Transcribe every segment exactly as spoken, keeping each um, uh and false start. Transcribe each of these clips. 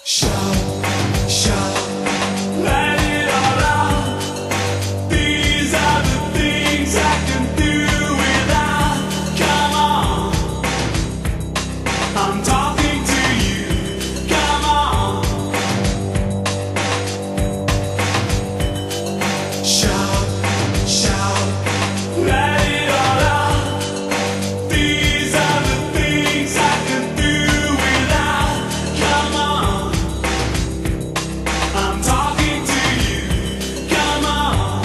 Shout, shout, let it all out. These are the things I can do without. Come on, I'm talking to you. Come on. Shout, shout, let it all out. These are the things I can do without. Come on, I'm talking to you. Come on.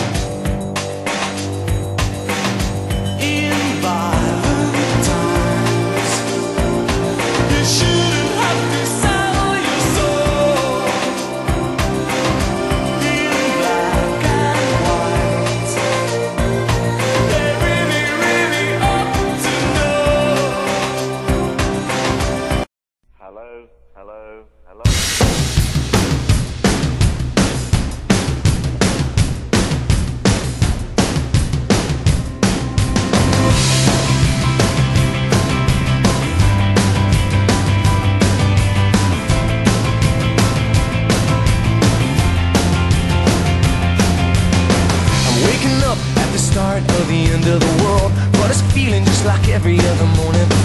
In violent times, you shouldn't have to sell your soul. In black and white, they really, really ought to know. Hello, hello, hello. I'm waking up at the start of the end of the world, but it's feeling just like every other morning.